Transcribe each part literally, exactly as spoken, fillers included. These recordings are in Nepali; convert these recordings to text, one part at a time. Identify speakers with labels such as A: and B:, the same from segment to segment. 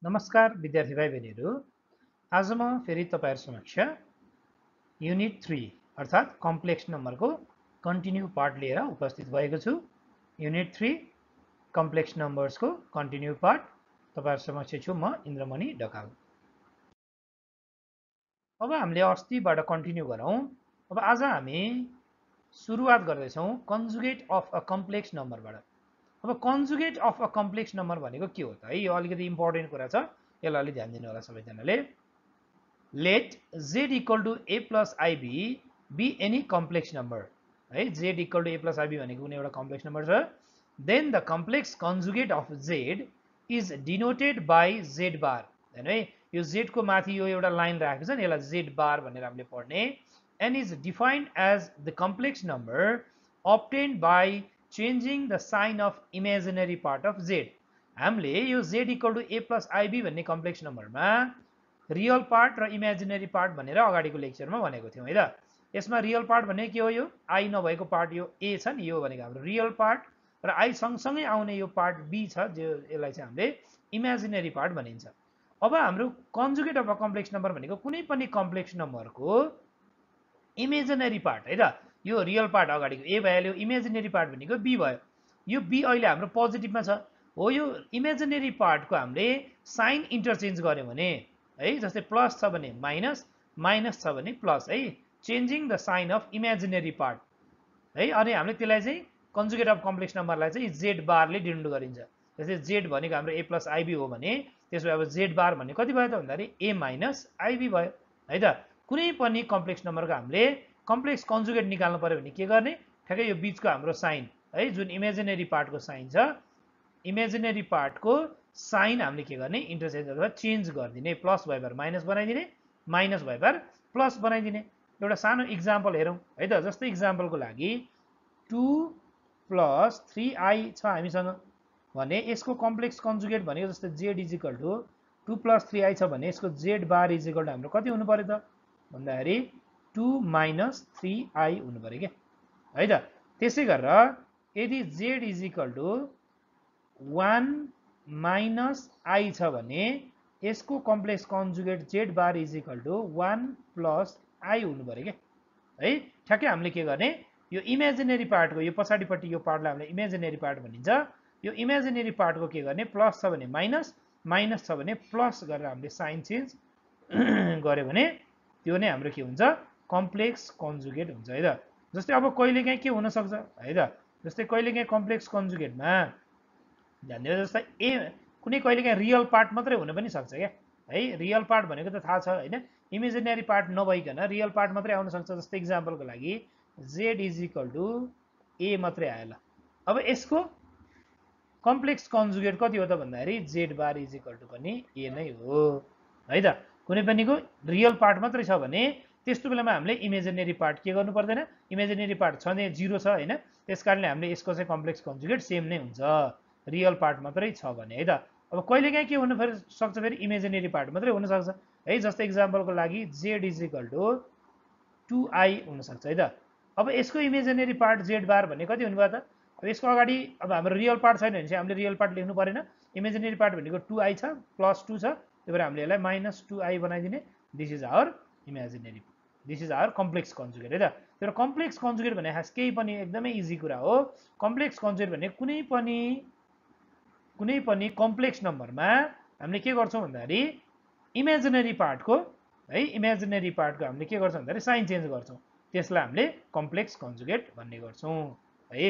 A: नमस्कार विद्यार्थी भाइ बहिनीहरू। आज म फेरि तपाईहरु समक्ष युनिट थ्री अर्थात कम्प्लेक्स नम्बरको कन्टिन्यू पार्ट लिएर उपस्थित भएको छु। युनिट थ्री कम्प्लेक्स नम्बर्सको कन्टिन्यू पार्ट तपाईहरु समक्ष छु म इन्द्रमणि ढकाल। अब हामीले अस्तिबाट कन्टिन्यू गरौँ। अब आज हामी सुरुवात गर्दैछौँ कन्जुगेट अफ अ कम्प्लेक्स नम्बरबाट। अब conjugate of a complex number भनेको के हो त है, यो अलिकति इम्पोर्टेन्ट कुरा छ, यसलाई अलि ध्यान दिनु होला सबैजनाले। Let z equal to a plus ib be any complex number है। z equal to a plus ib भनेको कुनै एउटा कम्प्लेक्स नम्बर छ। Then the complex conjugate of z is denoted by z bar हैन है। यो z को माथि यो एउटा लाइन राखेको छ नि, यसलाई z बार भनेर हामीले पढ्ने। And is defined as the complex number obtained by changing the sign of imaginary part of z। हामीले यो z equal to a plus ib भन्ने कम्प्लेक्स नम्बरमा रियल पार्ट र इमेजिनरी पार्ट भनेर अगाडिको लेक्चरमा भनेको थियौँ है त। यसमा रियल पार्ट भने के हो, यो i नभएको पार्ट यो a छ नि, यो भनेको हाम्रो रियल पार्ट र i सँगसँगै आउने यो पार्ट b छ, जो यसलाई चाहिँ हामीले इमेजिनरी पार्ट भनिन्छ। अब हाम्रो conjugate of a complex number भनेको कुनै पनि कम्प्लेक्स नम्बरको इमेजिनरी पार्ट है त। यो रियल पार्ट अगाडिको a भइहाल्यो, इमेजिनरी पार्ट भनेको b भयो। यो b अहिले हाम्रो पोजिटिभमा छ हो। यो इमेजिनरी पार्टको हामीले साइन इन्टरचेन्ज गर्यो भने है, जस्तै प्लस छ भने माइनस, माइनस छ भने प्लस है, changing the sign of imaginary part है। अनि हामीले त्यसलाई चाहिँ कन्जुगेट अफ कम्प्लेक्स नम्बरलाई चाहिँ जेड बारले डिनोट गरिन्छ। जस्तै जेड भनेको हाम्रो a प्लस आइबी हो भने त्यसो भए अब जेड बार भन्ने कति भयो त भन्दाखेरि a माइनस आइबी भयो है त। कुनै पनि कम्प्लेक्स नम्बरको हामीले कम्प्लेक्स कन्जुगेट निकाल्नु पर्यो भने के गर्ने, ठ्याक्कै यो बीचको हाम्रो साइन है, जुन इमेजिनरी पार्टको साइन छ, इमेजिनरी पार्टको साइन हामीले के गर्ने, इन्टरचेन्ज अथवा चेन्ज गरिदिने। प्लस भए भएर माइनस बनाइदिने, माइनस भए भएर प्लस बनाइदिने। एउटा सानो इक्जाम्पल हेरौँ है त। जस्तै इक्जाम्पलको लागि टू प्लस थ्री आई छ हामीसँग भने यसको कम्प्लेक्स कन्जुगेट भनेको जस्तै Z is equal to two plus three I छ भने यसको Z bar is equal to हाम्रो कति हुनु पर्यो त भन्दाखेरि टू माइनस थ्री आई हुनु पर्यो क्या है त। त्यसै गरेर यदि Z is equal to one minus I छ भने यसको complex conjugate Z bar is equal to one plus I हुनु पर्यो क्या है। ठ्याक्कै हामीले के गर्ने, यो इमेजिनरी पार्टको यो पछाडिपट्टि यो पार्टलाई हामीले इमेजिनरी पार्ट भनिन्छ। यो इमेजिनरी पार्टको के गर्ने, प्लस छ भने माइनस, माइनस छ भने प्लस गरेर हामीले साइन चेन्ज गर्यो भने त्यो नै हाम्रो के हुन्छ, कम्प्लेक्स कन्जुगेट हुन्छ है त। जस्तै अब कहिलेकाहीँ के हुनसक्छ है त, जस्तै कहिलेकाहीँ कम्प्लेक्स कन्जुगेटमा ध्यान दिएर जस्तै ए कुनै कहिलेकाहीँ रियल पार्ट मात्रै हुन पनि सक्छ क्या है। रियल पार्ट भनेको त थाहा छ होइन, इमेजिनरी पार्ट नभइकन रियल पार्ट मात्रै आउन सक्छ। जस्तै इक्जाम्पलको लागि Z is equal to A मात्रै आयो ल। अब यसको कम्प्लेक्स कन्जुगेट कति हो त भन्दाखेरि Z bar is equal to पनि ए नै हो है त। कुनै पनिको रियल पार्ट मात्रै छ भने त्यस्तो बेलामा हामीले इमेजिनरी पार्ट के गर्नु पर्दैन, इमेजिनरी पार्ट छ भने जिरो छ होइन, त्यस कारणले हामीले यसको चाहिँ कम्प्लेक्स कन्जुगेट सेम नै हुन्छ रियल पार्ट मात्रै छ भने है त। अब कहिलेकाहीँ के हुन सक्छ फेरि, इमेजिनरी पार्ट मात्रै हुनसक्छ है। जस्तै इक्जाम्पलको लागि Z is equal to two I हुनसक्छ है त। अब यसको इमेजिनरी पार्ट जेड बार भन्ने कति हुनुभयो त, अब यसको अगाडि अब हाम्रो रियल पार्ट छैन भने चाहिँ हामीले रियल पार्ट लेख्नु परेन। इमेजिनरी पार्ट भनेको टू आई छ, प्लस टू छ, त्यही भएर हामीले यसलाई माइनस टू आई बनाइदिने। This is our imaginary, this is our complex conjugate है त। तर कम्प्लेक्स कन्जुगेट भने खास केही पनि एकदमै इजी कुरा हो। कम्प्लेक्स कन्जुगेट भने कुनै पनि कुनै पनि कम्प्लेक्स नम्बरमा हामीले के गर्छौँ भन्दाखेरि इमेजिनरी पार्टको है, इमेजिनरी पार्टको हामीले के गर्छौँ भन्दाखेरि साइन चेन्ज गर्छौँ, त्यसलाई हामीले कम्प्लेक्स कन्जुगेट भन्ने गर्छौँ है।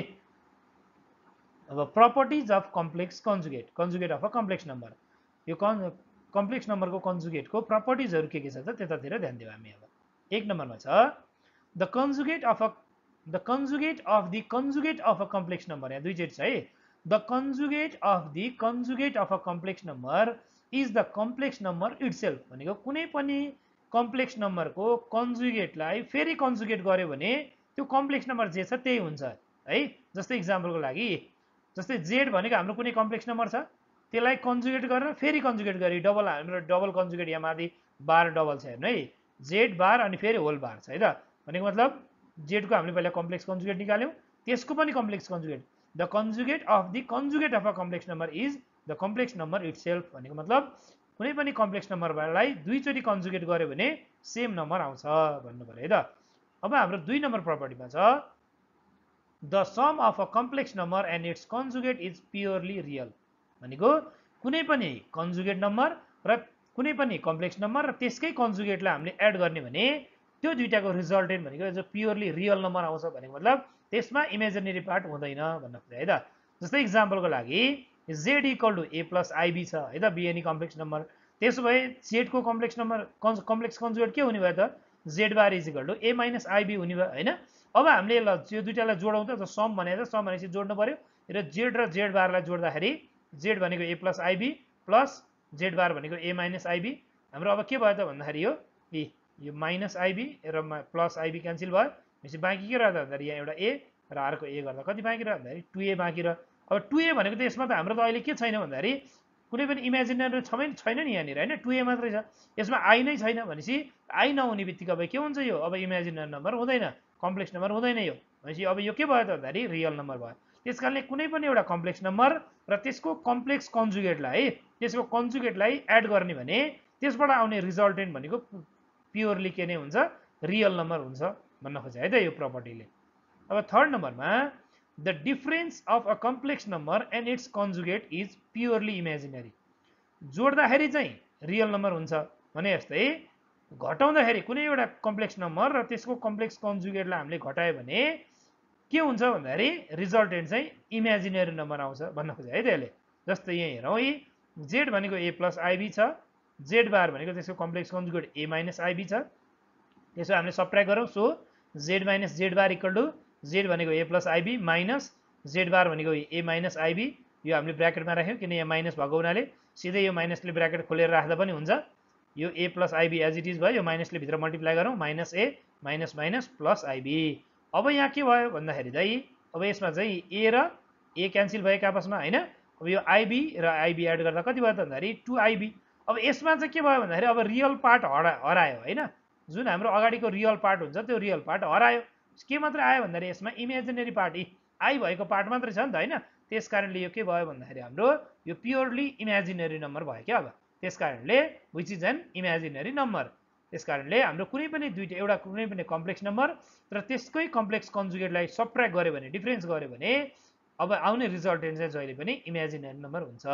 A: अब properties of complex conjugate, conjugate of a complex number, यो कन् कम्प्लेक्स नम्बरको कन्जुगेटको प्रपर्टिजहरू के के छ त त्यतातिर ध्यान दिउँ हामी। अब एक नम्बरमा छ the conjugate of a the conjugate of the conjugate of a complex number, यहाँ दुईचोटि छ है। The conjugate of the conjugate of a complex number is the complex number itself भनेको कुनै पनि कम्प्लेक्स नम्बरको कन्जुगेटलाई फेरि कन्जुगेट गर्यो भने त्यो कम्प्लेक्स नम्बर जे छ त्यही हुन्छ है। जस्तै इक्जाम्पलको लागि जस्तै जेड भनेको हाम्रो कुनै कम्प्लेक्स नम्बर छ, त्यसलाई कन्जुगेट गरेर फेरि कन्जुगेट गरी डबल हाम्रो डबल कन्जुगेट यहाँ माथि बार डबल छ हेर्नु है, जेड बार अनि फेरि होल बार छ है त। भनेको मतलब जेडको हामीले पहिला कम्प्लेक्स कन्जुगेट निकाल्यौँ, त्यसको पनि complex conjugate, the conjugate of the conjugate of a complex number is the complex number itself भनेको मतलब कुनै पनि कम्प्लेक्स नम्बरलाई दुईचोटि कन्जुगेट गर्यो भने सेम नम्बर आउँछ भन्नु पर्यो है त। अब हाम्रो दुई नम्बर प्रपर्टीमा छ the sum of a complex number and its conjugate is purely real. भनेको कुनै पनि कन्जुगेट नम्बर र कुनै पनि कम्प्लेक्स नम्बर र त्यसकै कन्जुगेटलाई हामीले एड गर्ने भने त्यो दुईटाको रिजल्टेन्ट भनेको जो प्योरली रियल नम्बर आउँछ भनेको मतलब त्यसमा इमेजिनेरी पार्ट हुँदैन भन्न खोजे है त। जस्तै इक्जाम्पलको लागि Z equal to A plus IB छ है त, बिएनी कम्प्लेक्स नम्बर। त्यसो भए जेडको कम्प्लेक्स नम्बर कम्प्लेक्स कन्जुगेट के हुने भयो त, Z bar is equal to A minus I B हुने भयो होइन। अब हामीले ल यो दुईटालाई जोडौँ त, सम भनेको सम भनेपछि जोड्नु पर्यो र जेड र जेड बारलाई जोड्दाखेरि जेड भनेको ए plus IB plus Z bar भनेको ए माइनस आइबी। हाम्रो अब के भयो त भन्दाखेरि यो ए यो माइनस आइबी र प्लस आइबी क्यान्सल भयो भनेपछि बाँकी के रह्यो त भन्दाखेरि यहाँ एउटा ए र अर्को ए गर्दा कति बाँकी रह्यो भन्दाखेरि टु ए बाँकी रह्यो। अब टु ए भनेको त यसमा त हाम्रो त अहिले के छैन भन्दाखेरि कुनै पनि इमेजिनरी छैन छैन नि यहाँनिर होइन, टु ए मात्रै छ, यसमा आई नै छैन भनेपछि आई नहुने बित्तिकै अब के हुन्छ यो, अब इमेजिनरी नम्बर हुँदैन, कम्प्लेक्स नम्बर हुँदैन यो भनेपछि अब यो के भयो त भन्दाखेरि रियल नम्बर भयो। त्यस कारणले कुनै पनि एउटा कम्प्लेक्स नम्बर र त्यसको कम्प्लेक्स कन्जुगेटलाई त्यसको कन्जुगेटलाई एड गर्ने भने त्यसबाट आउने रिजल्टेन्ट भनेको प्योरली के नै हुन्छ, रियल नम्बर हुन्छ भन्न खोजे है त यो प्रपर्टीले। अब थर्ड नम्बरमा the difference of a complex number and its conjugate is purely imaginary. जोड्दाखेरि चाहिँ रियल नम्बर हुन्छ भने जस्तै घटाउँदाखेरि कुनै एउटा कम्प्लेक्स नम्बर र त्यसको कम्प्लेक्स कन्जुगेटलाई हामीले घटायो भने के हुन्छ भन्दाखेरि रिजल्टेन्ट चाहिँ इमेजिनरी नम्बर आउँछ भन्न खोजे है त यसले। जस्तै यहाँ हेरौँ है, जेड भनेको ए प्लस आइबी छ, जेड बार भनेको त्यसको complex conjugate A minus I B छ। त्यसो हामीले सब्ट्र्याक्ट गरौँ, so Z minus Z bar equal to Z भनेको ए plus IB minus Z bar भनेको ए माइनस आइबी। यो हामीले ब्राकेटमा राख्यौँ किन यहाँ माइनस भएको हुनाले सिधै यो माइनसले ब्राकेट खोलेर राख्दा पनि हुन्छ। यो ए plus IB as it is भयो, यो माइनसले भित्र मल्टिप्लाई गरौँ, minus A minus minus plus IB. अब यहाँ के भयो भन्दाखेरि चाहिँ अब यसमा चाहिँ ए र ए क्यान्सल भएको आपसमा होइन। अब यो आइबी र आइबी एड गर्दा कति भयो त भन्दाखेरि टु आइबी। अब यसमा चाहिँ के भयो भन्दाखेरि अब रियल पार्ट हरा हरायो होइन, जुन हाम्रो अगाडिको रियल पार्ट हुन्छ त्यो रियल पार्ट हरायो। के मात्रै आयो भन्दाखेरि यसमा इमेजिनेरी पार्ट आई भएको पार्ट मात्रै छ नि त होइन। त्यस कारणले यो के भयो भन्दाखेरि हाम्रो यो प्योरली इमेजिनेरी नम्बर भयो क्या। अब त्यस कारणले which is an imaginary number. त्यस कारणले हाम्रो कुनै पनि दुईटा एउटा कुनै पनि कम्प्लेक्स नम्बर र त्यसकै कम्प्लेक्स कन्जुगेटलाई सब्ट्र्याक्ट गर्यो भने डिफरेन्स गर्यो भने अब आउने रिजल्टेन्ट चाहिँ जहिले पनि इमेजिनेरी नम्बर हुन्छ।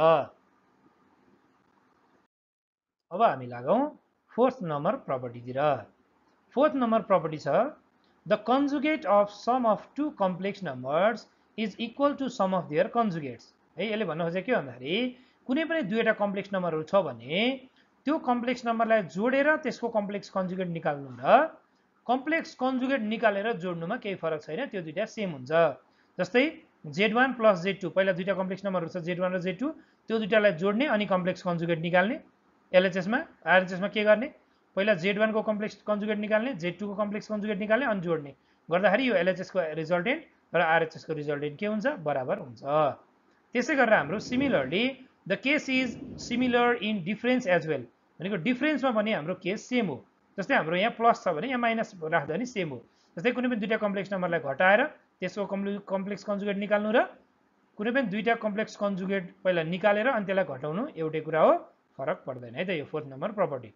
A: अब हामी लागौँ फोर्थ नम्बर प्रपर्टीतिर। फोर्थ नम्बर प्रपर्टी छ the conjugate of sum of two complex numbers is equal to sum of their conjugates. है यसले भन्नु खोजेको के भन्दाखेरि कुनै पनि दुईवटा कम्प्लेक्स नम्बरहरू छ भने त्यो कम्प्लेक्स नम्बरलाई जोडेर त्यसको कम्प्लेक्स कन्जुगेट निकाल्नु र कम्प्लेक्स कन्जुगेट निकालेर जोड्नुमा केही फरक छैन, त्यो दुईटा सेम हुन्छ। जस्तै Z one plus Z two, पहिला दुईटा कम्प्लेक्स नम्बरहरू छ जेड वान र जेड टू, त्यो दुईटालाई जोड्ने अनि कम्प्लेक्स कन्जुगेट निकाल्ने। एलएचएसमा आरएचएसमा के गर्ने, पहिला जेड वानको कम्प्लेक्स कन्जुगेट निकाल्ने, जेड टूको कम्प्लेक्स कन्जुगेट निकाल्ने अनि जोड्ने गर्दाखेरि यो एलएचएसको रिजल्टेन्ट र आरएचएसको रिजल्टेन्ट के हुन्छ, बराबर हुन्छ। त्यसै गरेर हाम्रो similarly the case is similar in difference as well, भनेको डिफरेन्समा पनि हाम्रो केस सेम हो। जस्तै हाम्रो यहाँ प्लस छ भने यहाँ माइनस राख्दा पनि सेम हो। जस्तै कुनै पनि दुईटा कम्प्लेक्स नम्बरलाई घटाएर त्यसको कम्प्लेक्स कन्जुगेट निकाल्नु र कुनै पनि दुईटा कम्प्लेक्स कन्जुगेट पहिला निकालेर अनि त्यसलाई घटाउनु एउटै कुरा हो, फरक पर्दैन है त यो फोर्थ नम्बर प्रपर्टी।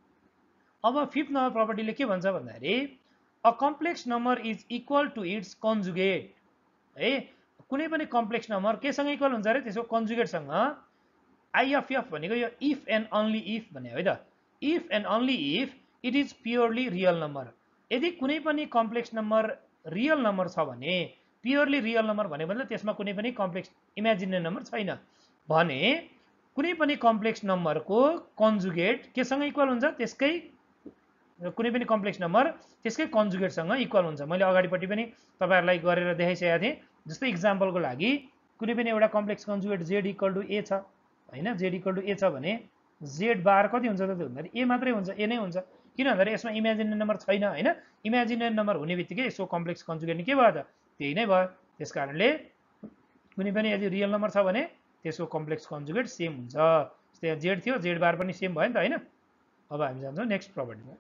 A: अब फिफ्थ नम्बर प्रपर्टीले के भन्छ भन्दाखेरि a complex number is equal to its conjugate. है कुनै पनि कम्प्लेक्स नम्बर केसँग इक्वल हुन्छ अरे, त्यसको कन्जुगेटसँग। आइएफएफ भनेको यो इफ एन्ड अन्ली इफ भन्ने है त, if and only if it is purely real number. यदि कुनै पनि कम्प्लेक्स नम्बर रियल नम्बर छ भने, प्योरली रियल नम्बर भने मतलब त्यसमा कुनै पनि कम्प्लेक्स इमेजिनरी नम्बर छैन भने कुनै पनि कम्प्लेक्स नम्बरको कन्जुगेट केसँग इक्वल हुन्छ, त्यसकै कुनै पनि कम्प्लेक्स नम्बर त्यसकै कन्जुगेटसँग इक्वल हुन्छ। मैले अगाडिपट्टि पनि तपाईँहरूलाई गरेर देखाइसकेको थिएँ। जस्तै इक्जाम्पलको लागि कुनै पनि एउटा complex conjugate Z equal to A छ होइन, जेड इक्वल टु ए छ भने जेड बार कति हुन्छ त भन्दाखेरि ए मात्रै हुन्छ, ए नै हुन्छ। किन भन्दाखेरि यसमा इमेजिनरी नम्बर छैन होइन, इमेजिनरी नम्बर हुने बित्तिकै यसको कम्प्लेक्स कन्जुगेट के भयो त, त्यही नै भयो। त्यस कारणले कुनै पनि यदि रियल नम्बर छ भने त्यसको कम्प्लेक्स कन्जुगेट सेम हुन्छ। जस्तै यहाँ जेड थियो, जेड बार पनि सेम भयो नि त होइन। अब हामी जान्छौँ नेक्स्ट प्रपर्टीमा।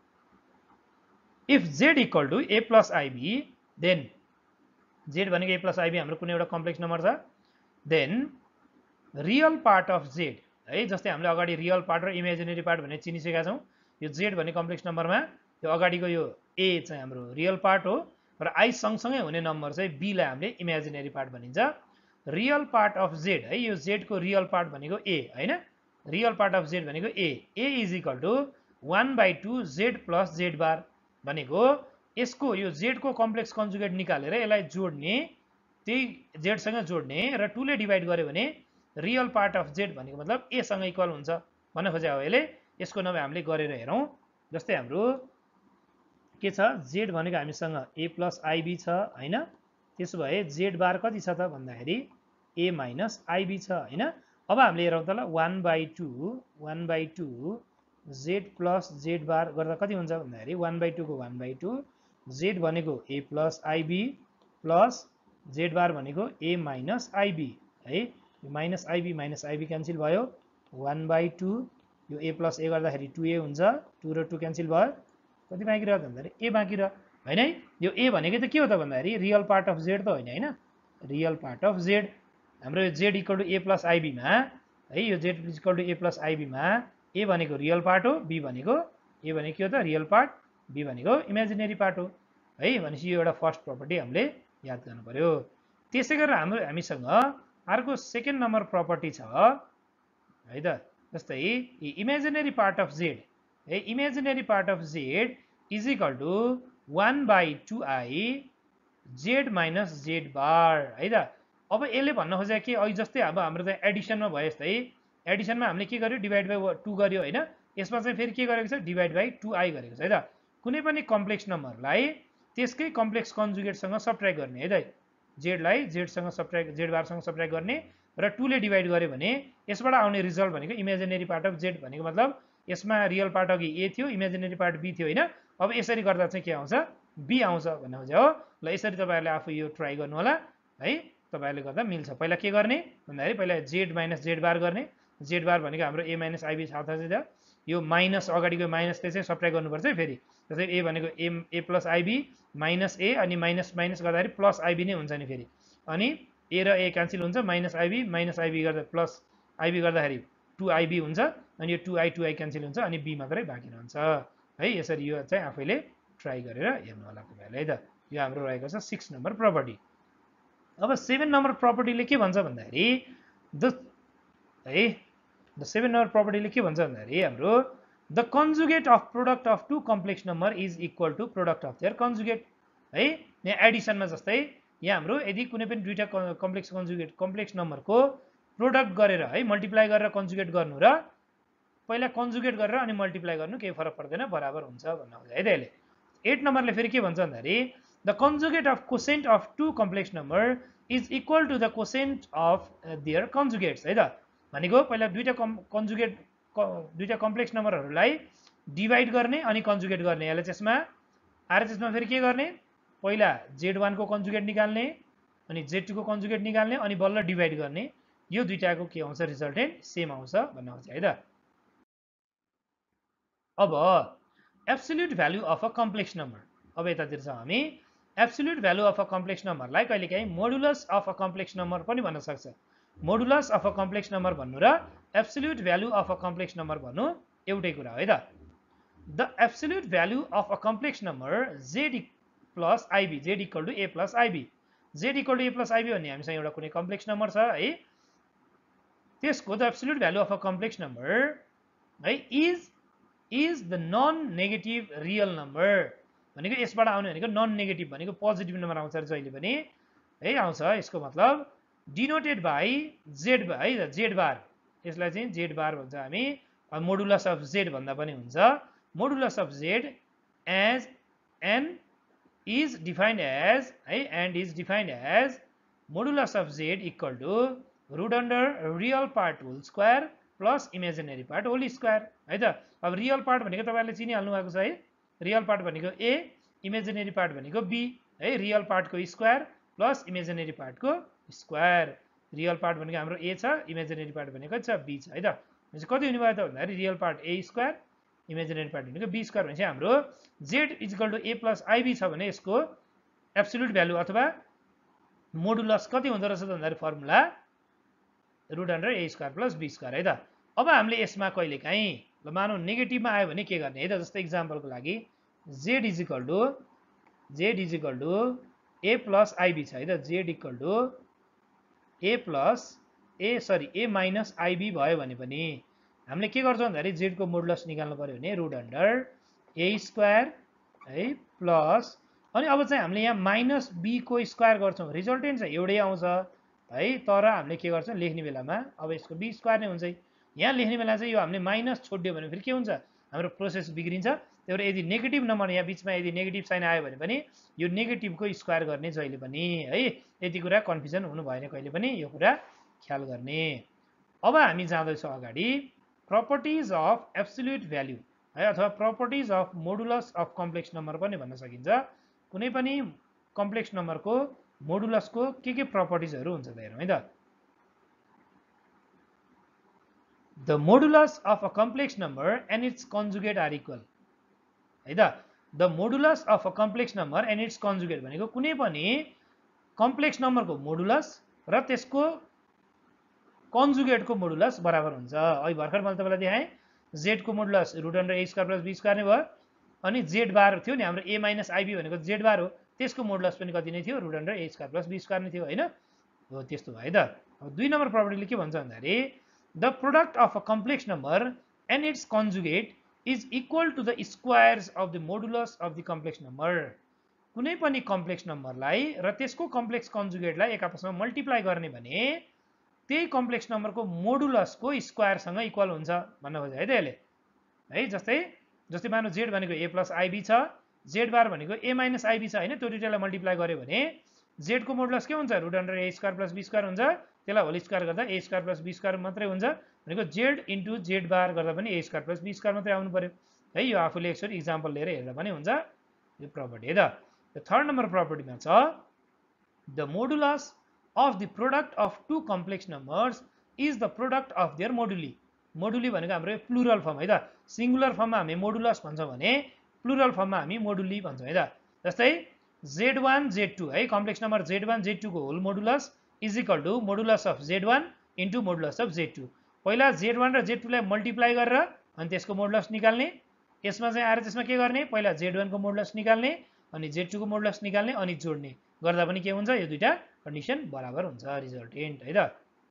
A: If z equal to A plus ib then, z भनेको ए प्लस आइबी हाम्रो कुनै एउटा कम्प्लेक्स नम्बर छ, then real part of z है। जस्तै हामीले अगाडि रियल पार्ट र इमेजिनेरी पार्ट भनेर चिनिसकेका छौँ। यो जेड भन्ने कम्प्लेक्स नम्बरमा यो अगाडिको यो ए चाहिँ हाम्रो रियल पार्ट हो र आई सँगसँगै हुने नम्बर चाहिँ बीलाई हामीले इमेजिनेरी पार्ट भनिन्छ। रियल पार्ट अफ जेड है, यो जेडको रियल पार्ट भनेको ए होइन, रियल पार्ट अफ जेड भनेको a a is equal to one by two z plus Z bar भनेको यसको यो जेडको कम्प्लेक्स कन्जुगेट निकालेर यसलाई जोड्ने, त्यही जेडसँग जोड्ने र टूले डिभाइड गर्यो भने रियल पार्ट अफ जेड भनेको मतलब ए सँग इक्वल हुन्छ भन्न खोजे हो यसले। यसको नभए हामीले गरेर हेरौँ। जस्तै हाम्रो के छ, जेड भनेको हामीसँग ए प्लस आइबी छ होइन, त्यसो भए जेड बार कति छ त भन्दाखेरि ए माइनस आइबी छ होइन। अब हामीले हेरौँ त ल, one by two one by two z plus Z bar गर्दा कति हुन्छ भन्दाखेरि वान बाई टूको वान बाई टू, जेड भनेको ए plus IB plus Z bar भनेको ए माइनस आइबी है। Minus ib minus ib cancel भयो, वान बाई टू यो ए प्लस ए गर्दाखेरि टू ए हुन्छ, टू र टू क्यान्सिल भयो, कति बाँकी रह्यो भन्दाखेरि ए बाँकी रह्यो होइन है। यो ए भनेको त के हो त भन्दाखेरि रियल पार्ट अफ जेड त होइन होइन, रियल पार्ट अफ जेड हाम्रो z equal to A plus आइबीमा है, यो z equal to A plus आइबीमा ए भनेको रियल पार्ट हो, बी भनेको ए भनेको के हो त रियल पार्ट, बी भनेको इमेजिनेरी पार्ट हो है। भनेपछि यो एउटा फर्स्ट प्रपर्टी हामीले याद गर्नु पर्यो। त्यसै गरेर हाम्रो हामीसँग अर्को सेकेन्ड नम्बर प्रपर्टी छ है त। जस्तै इमेजिनेरी पार्ट अफ जेड है, imaginary part of Z is equal to one by two i z minus Z bar है त। अब यसले भन्न खोजे कि अहिले जस्तै अब हाम्रो चाहिँ एडिसनमा भयो जस्तै, एडिसनमा हामीले के गर्यो डिभाइड बाई टू गर्यो होइन, यसमा चाहिँ फेरि के गरेको छ डिभाइड बाई टू आई गरेको छ है त। कुनै पनि कम्प्लेक्स नम्बरलाई त्यसकै कम्प्लेक्स कन्जुगेटसँग सब्ट्र्याक्ट गर्ने है त, जेडलाई जेडसँग सब्ट्र्याक्ट जेड बारसँग सब्ट्र्याक्ट गर्ने र टूले डिभाइड गर्यो भने यसबाट आउने रिजल्ट भनेको इमेजिनेरी पार्ट अफ जेड भनेको मतलब यसमा रियल पार्ट अघि ए थियो, इमेजिनेरी पार्ट बी थियो होइन। अब यसरी गर्दा चाहिँ के आउँछ बी आउँछ भन्ने खोजे हो। ल यसरी तपाईँहरूले आफू यो ट्राई गर्नु होला है, तपाईँहरूले गर्दा मिल्छ। पहिला के गर्ने भन्दाखेरि पहिला जेड माइनस जेड बार गर्ने, जेड बार भनेको हाम्रो ए माइनस आइबी छ त, यो माइनस अगाडिको माइनसले चाहिँ सब्ट्र्याक्ट गर्नुपर्छ है फेरि। जस्तै ए भनेको a a plus IB minus a अनि माइनस माइनस गर्दाखेरि प्लस आइबी नै हुन्छ नि फेरि, अनि ए र ए क्यान्सिल हुन्छ, माइनस आइबी माइनस आइबी गर्दा प्लस आइबी गर्दाखेरि टू आइबी हुन्छ, अनि यो two i two i cancel हुन्छ, अनि बी मात्रै बाँकी रहन्छ है। यसरी यो चाहिँ आफैले ट्राई गरेर हेर्नु होला तपाईँहरूले है त। यो हाम्रो रहेको छ सिक्स नम्बर प्रपर्टी। अब सेभेन नम्बर प्रपर्टीले के भन्छ भन्दाखेरि द है, द सेभेन नम्बर प्रपर्टीले के भन्छ भन्दाखेरि हाम्रो the conjugate of product of two complex number is equal to product of their conjugate है। यहाँ एडिसनमा जस्तै यहाँ हाम्रो यदि कुनै पनि दुईवटा कम्प्लेक्स कन्जुगेट कम्प्लेक्स नम्बरको प्रोडक्ट गरेर है मल्टिप्लाई गरेर कन्जुगेट गर्नु र पहिला कन्जुगेट गरेर अनि मल्टिप्लाई गर्नु केही फरक पर्दैन, बराबर हुन्छ भन्न खोजे है त यसले। एट नम्बरले फेरि के भन्छ भन्दाखेरि the conjugate of quotient of two complex number is equal to the quotient of their conjugates है त। भनेको पहिला दुईवटा कम् कन्जुगेट दुईवटा कम्प्लेक्स नम्बरहरूलाई डिभाइड गर्ने अनि कन्जुगेट गर्ने, यसले त्यसमा आरएचएसमा फेरि के गर्ने पहिला जेड वानको कन्जुगेट निकाल्ने अनि जेड टूको कन्जुगेट निकाल्ने अनि बल्ल डिभाइड गर्ने, यो दुईटाको के आउँछ रिजल्टेन्ट सेम आउँछ भन्न खोजे है त। अब absolute value of a complex number, अब यतातिर छ हामी absolute value of a complex नम्बरलाई कहिलेकाहीँ modulus of a complex number पनि भन्न सक्छ। Modulus of a complex number भन्नु र absolute value of a complex number भन्नु एउटै कुरा है त। The absolute value of a complex number z plus ib, z equal to A plus ib, z equal to A plus ib भन्ने हामीसँग एउटा कुनै कम्प्लेक्स नम्बर छ है, त्यसको the absolute value of a complex number है is is the non negative real number भनेको यसबाट आउने भनेको नन नेगेटिभ भनेको पोजिटिभ नम्बर आउँछ जहिले पनि है आउँछ। यसको मतलब डिनोटेड बाई जेड है त, जेड बार, यसलाई चाहिँ जेड बार भन्छ हामी, मोडुलस अफ जेड भन्दा पनि हुन्छ। Modulus of z as an is defined as है, and is defined as modulus of z equal to root under real part whole square plus imaginary part whole square है त। अब रियल पार्ट भनेको तपाईँहरूले चिनिहाल्नु भएको छ है, रियल पार्ट भनेको ए, इमेजिनेरी पार्ट भनेको बी है, रियल पार्टको स्क्वायर प्लस इमेजिनेरी पार्टको स्क्वायर। रियल पार्ट भनेको हाम्रो ए छ, इमेजिनेरी पार्ट भनेको छ बी छ है त। भनेपछि कति हुने भयो त भन्दाखेरि real part a square, imaginary part भनेको बी स्क्वायर। भनेपछि हाम्रो z equal to A plus IB छ भने यसको एब्सोल्युट भ्यालु अथवा मोडुलस कति हुँदो रहेछ त भन्दाखेरि formula root under A square plus be square है त। अब हामीले यसमा कहिलेकाहीँ ल मानौ नेगेटिभमा आयो भने के गर्ने है त जस्तै इक्जाम्पलको लागि z is equal to z is equal to a plus IB छ है त z equal to a plus a sorry a minus ib भयो भने पनि हामीले के गर्छौँ भन्दाखेरि z को मोडुलस निकाल्नु पर्यो भने रुट अन्डर a स्क्वायर है प्लस अनि अब चाहिँ हामीले यहाँ माइनस b को स्क्वायर गर्छौँ रिजल्टेन्ट चाहिँ एउटै आउँछ है तर हामीले के गर्छौँ लेख्ने बेलामा अब यसको b स्क्वायर नै हुन्छ यहाँ लेख्ने बेला चाहिँ यो हामीले माइनस छोडिदियो भने फेरि के हुन्छ हाम्रो प्रोसेस बिग्रिन्छ त्यही भएर यदि नेगेटिभ नम्बर यहाँ बिचमा यदि नेगेटिभ साइन आयो भने पनि यो नेगेटिभको स्क्वायर गर्ने जहिले पनि है यति कुरा कन्फ्युजन हुनु भएन कहिले पनि यो कुरा ख्याल गर्ने अब हामी जाँदैछौँ अगाडि प्रपर्टिज अफ एब्सोल्युट भ्याल्यु है अथवा properties of modulus of complex number पनि भन्न सकिन्छ कुनै पनि कम्प्लेक्स नम्बरको मोडुलसको के के प्रपर्टिजहरू हुन्छ त हेरौँ है त The modulus of a complex number and its conjugate are equal है त the modulus of a complex number and its conjugate भनेको कुनै पनि कम्प्लेक्स नम्बरको मोडुलस र त्यसको कन्जुगेटको मोडुलस बराबर हुन्छ अहिले भर्खर मैले तपाईलाई देखाएँ z को modulus root under a square plus b square नै भयो अनि z बार थियो नि हाम्रो a माइनस आइबी भनेको z बार हो त्यसको मोडुलस पनि कति नै थियो root under a square plus b square नै थियो हैन हो त्यस्तो भयो है त अब दुई नम्बर प्रपर्टीले के भन्छ भन्दाखेरि the product of a complex number and its conjugate is equal to the squares of the modulus of the complex number कुनै पनि कम्प्लेक्स नम्बरलाई र त्यसको कम्प्लेक्स कन्जुगेटलाई एक आपसमा मल्टिप्लाई गर्ने भने त्यही कम्प्लेक्स नम्बरको मोडुलसको स्क्वायरसँग इक्वल हुन्छ भन्न खोजे है त यसले है जस्तै जस्तै मानौ z भनेको a प्लस आइबी छ z बार भनेको a माइनस आइबी छ हैन त्यो दुईटालाई मल्टिप्लाई गर्यो भने z को मोडुलस के हुन्छ root under a square plus b square हुन्छ त्यसलाई होल स्क्वायर गर्दा a square plus b square मात्रै हुन्छ भनेको z इन्टु z बार गर्दा पनि a square plus b square मात्रै आउनु पर्यो है यो आफूले एकचोटि इक्जाम्पल लिएर हेर्दा पनि हुन्छ यो प्रपर्टी है त थर्ड नम्बर प्रपर्टीमा छ the modulus of the product of two complex numbers is the product of their moduli moduli भनेको हाम्रो प्लुरल फर्म है त सिंगुलर फर्ममा हामी मोडुलस भन्छौँ भने प्लुरल फर्ममा हामी मोडुली भन्छौँ है त जस्तै z वान z टू है complex number z one z two को whole modulus is equal to modulus of z one into modulus of z two पहिला z वान र z टू लाई मल्टिप्लाई गरेर अनि त्यसको मोडुलस निकाल्ने यसमा चाहिँ आएर त्यसमा के गर्ने पहिला z वान को मोडुलस निकाल्ने अनि z टू को मोडुलस निकाल्ने अनि जोड्ने गर्दा पनि के हुन्छ यो दुईटा कन्डिसन बराबर हुन्छ रिजल्टेन्ट है त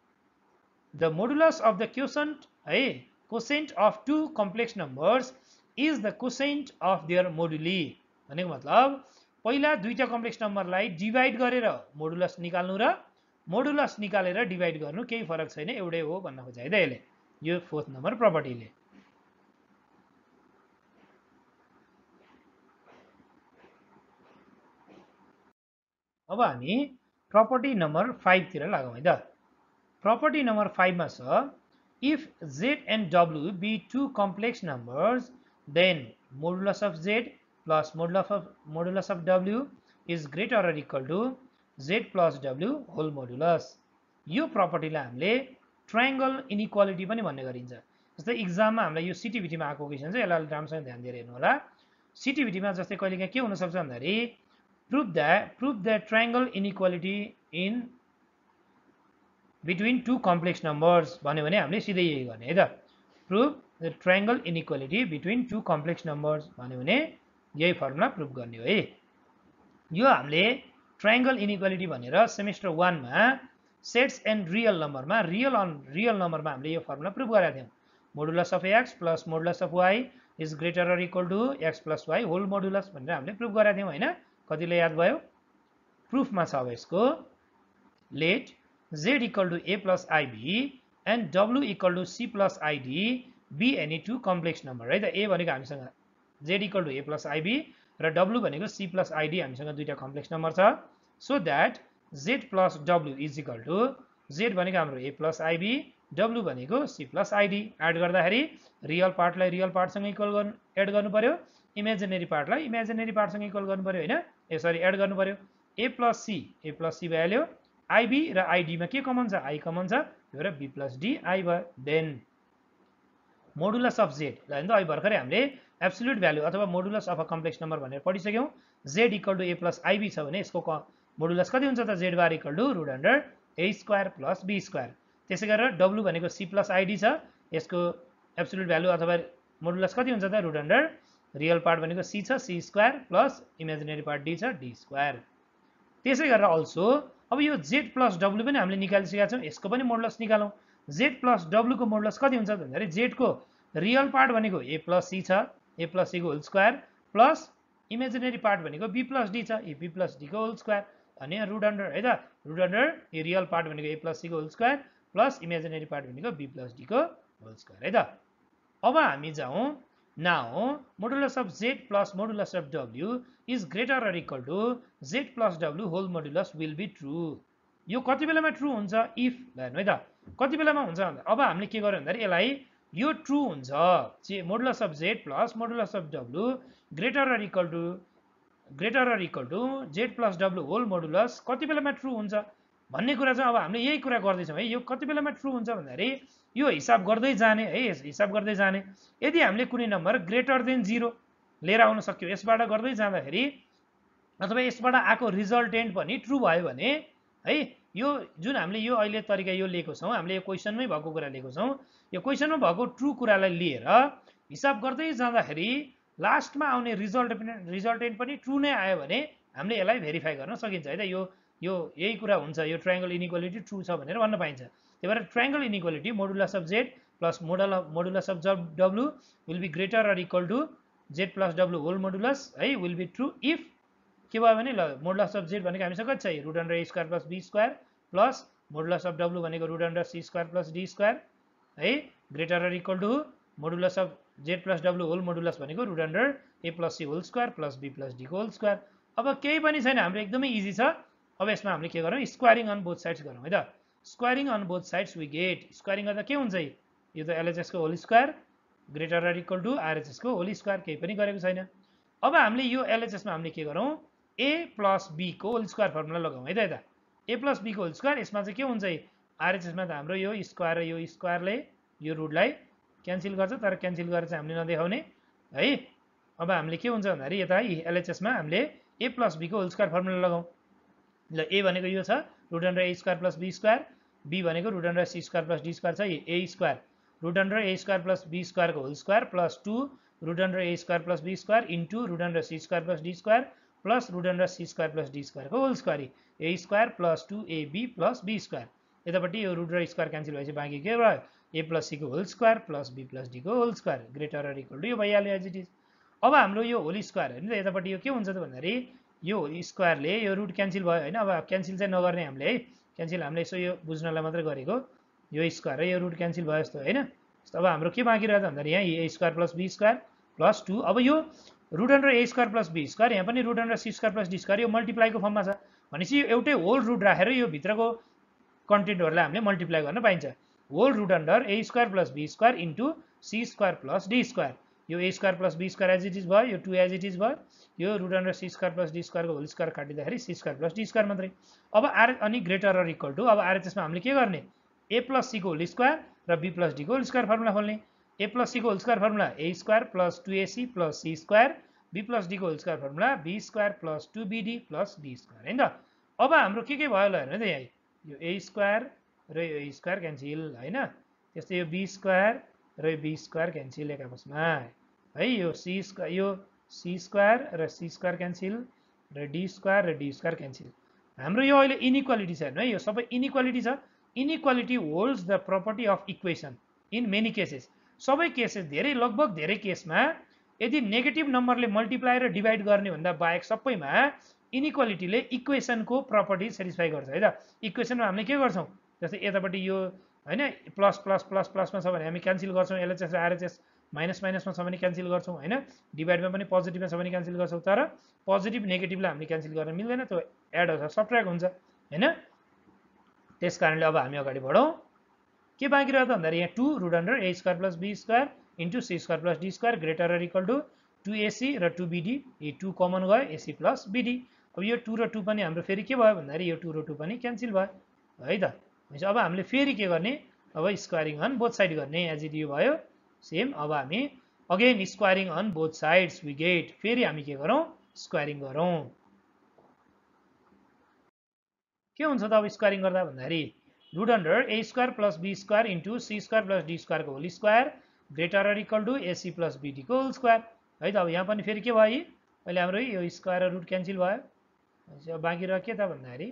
A: the modulus of the quotient है quotient of two complex numbers is the quotient of their moduli भनेको मतलब पहिला दुईटा कम्प्लेक्स नम्बरलाई डिभाइड गरेर मोडुलस निकाल्नु र मोडुलस निकालेर डिभाइड गर्नु केही फरक छैन एउटै हो भन्न खोजे है त यसले यो फोर्थ नम्बर प्रपर्टीले अब हामी प्रपर्टी नम्बर फाइभ तिर लागौँ है त प्रपर्टी नम्बर फाइभ मा छ if z and w be two complex numbers then modulus of z plus modulus of modulus of w is greater or equal to z plus w whole modulus यो प्रपर्टीलाई हामीले ट्रायंगल इनइक्वालिटी पनि भन्ने गरिन्छ जस्तै एक्जाममा हामीलाई यो सीटीबीटी मा आएको क्वेशन चाहिँ यसलाई राम्रोसँग ध्यान दिएर हेर्नु होला सीटीबीटी मा जस्तै कहिलेकाहीँ के हुन सक्छ भन्दाखेरि prove that prove that triangle inequality in between two complex numbers भन्यो भने हामीले सिधै यही गर्ने है त prove the triangle inequality between two complex numbers भन्यो भने यही फर्मुला प्रुभ गर्ने हो है यो हामीले ट्रायंगल इनइक्वालिटी भनेर सेमेस्टर वन मा सेट्स एन्ड रियल नम्बरमा रियल अन रियल नम्बरमा हामीले यो फर्मुला प्रुभ गरेका थियौं modulus of x plus modulus of y is greater or equal to x plus y whole modulus भनेर हामीले प्रुभ गरेका थियौं हैन कतिले याद भयो प्रुफमा छ अब यसको let z equal to a plus ib and w equal to c plus id be any two complex number है त a भनेको हामीसँग z equal to a plus ib र w भनेको c plus id हामीसँग दुईटा कम्प्लेक्स नम्बर छ so that z plus w is equal to z भनेको हाम्रो a plus ib w भनेको c plus id एड गर्दाखेरि रियल पार्टलाई रियल पार्टसँग इक्वल गर्नु एड गर्नु पर्यो इमेजिनरी पार्टलाई इमेजिनरी पार्टसँग इक्वल गर्नु पर्यो हैन ए सरी एड गर्नु पर्यो a plus c a plus c value ib र id मा के कमन छ i कमन छ यो र b plus d i भयो देन मोडुलस अफ z ल हैन त अहिले भर्खरै हामीले एब्सोल्युट भ्यालु अथवा modulus of a complex number भनेर पढिसक्यौं z equal to a plus ib छ भने यसको मोडुलस कति हुन्छ त z bar equal to root under a square plus b square त्यसै गरेर w भनेको c plus id छ यसको एब्सोल्युट भ्यालु अथवा मोडुलस कति हुन्छ त रुट अन्डर रियल पार्ट भनेको सी छ c square plus imaginary part d छ डी स्क्वायर। त्यसै गरेर अल्सो अब यो जेड प्लस डब्लु पनि हामीले निकालिसकेका छौँ, यसको पनि मोडुलस निकालौँ। जेड प्लस डब्लुको मोडुलस कति हुन्छ भन्दाखेरि जेडको रियल पार्ट भनेको ए प्लस सी छ, ए प्लस सीको whole square plus imaginary part भनेको बी प्लस डी छ, ए बी प्लस डीको होल स्क्वायर अनि रुट अन्डर है त रुट अन्डर यो रियल पार्ट भनेको ए प्लस सीको whole square plus imaginary part भनेको बी प्लस डीको होल स्क्वायर है त। अब हामी जाउँ now modulus of Z plus modulus of W is greater or equal to Z plus W whole modulus will be true. यो कति बेलामा ट्रु हुन्छ इफ हेर्नु है त कति बेलामा हुन्छ भन्दा अब हामीले के गर्यो भन्दाखेरि यसलाई यो ट्रु हुन्छ modulus of Z plus modulus of W greater or equal to greater or equal to Z plus W whole modulus कति बेलामा ट्रु हुन्छ भन्ने कुरा चाहिँ अब हामीले यही कुरा गर्दैछौँ है। यो कति बेलामा ट्रु हुन्छ भन्दाखेरि यो हिसाब गर्दै जाने है, हिसाब गर्दै जाने। यदि हामीले कुनै नम्बर ग्रेटर देन जिरो लिएर आउन सक्यो यसबाट गर्दै जाँदाखेरि अथवा यसबाट आएको रिजल्टेन्ट पनि ट्रु भयो भने है यो जुन हामीले यो अहिले तरिका यो लिएको छौँ हामीले यो क्वेसनमै भएको कुरा लिएको छौँ, यो क्वेसनमा भएको ट्रु कुरालाई लिएर हिसाब गर्दै जाँदाखेरि लास्टमा आउने रिजल्ट रिजल्टेन्ट पनि ट्रु नै आयो भने हामीले यसलाई भेरिफाई गर्न सकिन्छ है त। यो यो यही कुरा हुन्छ, यो ट्रायङ्गल इनइक्वालिटी ट्रु छ भनेर भन्न पाइन्छ। त्यही भएर triangle inequality modulus of Z plus model modulus of W will be greater or equal to Z plus W whole modulus है विल बी ट्रु इफ के भयो भने ल मोडुलस अफ जेड भनेको हामीसँग कति छ root under A square plus be square plus modulus of डब्ल्यू भनेको root under C square plus D square है greater or equal to modulus of Z plus W whole modulus भनेको root under a plus c whole square plus be plus डीको होल स्क्वायर। अब केही पनि छैन हाम्रो एकदमै इजी छ। अब यसमा हामीले के गरौँ स्क्वायरिङ अन बोथ साइड्स गरौँ है त। Squaring on both sides we get squaring गर्दा के हुन्छ यो त एलएचएसको whole square greater or equal to आरएचएसको होल स्क्वायर केही पनि गरेको छैन। अब हामीले यो एलएचएसमा हामीले के गरौँ ए प्लस बीको होल स्क्वायर फर्मुला लगाउँ है त यता ए प्लस बीको होल स्क्वायर। यसमा चाहिँ के हुन्छ आरएचएसमा त हाम्रो यो स्क्वायर र यो स्क्वायरले यो रुटलाई क्यान्सल गर्छ तर क्यान्सल गरेर चाहिँ हामीले नदेखाउने है। अब हामीले के हुन्छ भन्दाखेरि यता एलएचएसमा हामीले ए प्लस बीको होल स्क्वायर फर्मुला लगाउँ। ल ए भनेको यो छ root under A square plus be square, B भनेको root under C square plus D square छ, A square root under A square plus B स्क्वायरको whole square plus two root under A square plus be square into root under C square plus D square plus root under C square plus D स्क्वायरको whole square A square plus two A B plus be square. यतापट्टि यो रुट र स्क्वायर क्यान्सल भएपछि बाँकी के भयो ए प्लस सीको whole square plus be plus डीको whole square greater or equal to यो भइहाल्यो एज इट इज। अब हाम्रो यो होल स्क्वायर होइन त यतापट्टि यो के हुन्छ त भन्दाखेरि यो स्क्वायरले यो रुट क्यान्सल भयो होइन। अब क्यान्सल चाहिँ नगर्ने हामीले है, क्यान्सल हामीले यसो यो बुझ्नलाई मात्रै गरेको यो स्क्वायर र यो रुट क्यान्सल भयो जस्तो होइन। अब हाम्रो के बाँकी रह्यो त भन्दाखेरि यहाँ A square plus be square plus two अब यो root under A square plus be square यहाँ पनि root under C square plus D square यो मल्टिप्लाईको फर्ममा छ भनेपछि यो एउटै होल रुट राखेर यो भित्रको कन्टेन्टहरूलाई हामीले मल्टिप्लाई गर्न पाइन्छ। Whole root under A square plus be square into C square plus D square यो A square plus be square as it is भयो, यो टू एज इट इज भयो, यो root under C square plus D स्क्वायरको होल स्क्वायर काटिँदाखेरि C square plus D square मात्रै। अब आर अनि ग्रेटर अर इक्वल टु अब आरएचएसमा हामीले के गर्ने ए प्लस सीको होल स्क्वायर र बी प्लस डीको होल स्क्वायर फर्मुला खोल्ने। ए प्लस सीको whole square formula A square plus two AC plus C square B plus डीको whole square formula B square plus two BD plus D square होइन त। अब हाम्रो के के भयो ल हेर्नु त यहाँ यो ए स्क्वायर र यो ए स्क्वायर क्यान्सिल होइन, त्यस्तै यो बी स्क्वायर र यो बी स्क्वायर क्यान्सिल एक आपसमा है, यो सी स्क्वायर यो सी स्क्वायर र सी स्क्वायर क्यान्सिल र डी स्क्वायर र डी स्क्वायर क्यान्सिल। हाम्रो यो अहिले इनइक्वालिटी छ हेर्नु है, यो सबै इनइक्वालिटी छ। Inequality holds the property of equation in many cases. सबै केसेस धेरै लगभग धेरै केसमा यदि नेगेटिभ नम्बरले मल्टिप्लाई र डिभाइड गर्ने भन्दा बाहेक सबैमा इनइक्वालिटीले इक्वेसनको प्रपर्टी सेटिस्फाई गर्छ है त। इक्वेसनमा हामीले के गर्छौँ जस्तै यतापट्टि यो होइन प्लस प्लस प्लस प्लसमा छ भने हामी क्यान्सल गर्छौँ, एलएचएस र आरएचएस माइनस माइनसमा छ भने क्यान्सल गर्छौँ होइन, डिभाइडमा पनि पोजिटिभमा छ भने क्यान्सल गर्छौँ। तर पोजिटिभ नेगेटिभलाई हामीले क्यान्सल गर्न मिल्दैन, त्यो एड हुन्छ सबट्र्याक्ट हुन्छ होइन। त्यस कारणले अब हामी अगाडि बढौँ। के बाँकी रह्यो त भन्दाखेरि यहाँ two root under A square plus be square into C square plus D square greater or equal to two AC र टू बीडी यो टू कमन गयो एसी प्लस बीडी। अब यो टू र टू पनि हाम्रो फेरि के भयो भन्दाखेरि यो टू र टू पनि क्यान्सल भयो है त। भनेपछि अब हामीले फेरि के गर्ने अब स्क्वायरिङ अन बोथ साइड गर्ने एज इट यो भयो सेम। अब हामी again squaring on both sides we get फेरि हामी के गरौँ स्क्वायरिङ गरौँ। के हुन्छ त अब स्क्वायरिङ गर्दा भन्दाखेरि root under A square plus be square into C square plus D स्क्वायरको whole square greater or equal to AC plus बीडीको होल स्क्वायर है त। अब यहाँ पनि फेरि के भयो अहिले हाम्रो यो स्क्वायर र रुट क्यान्सल भयो। बाँकी रह्यो के त भन्दाखेरि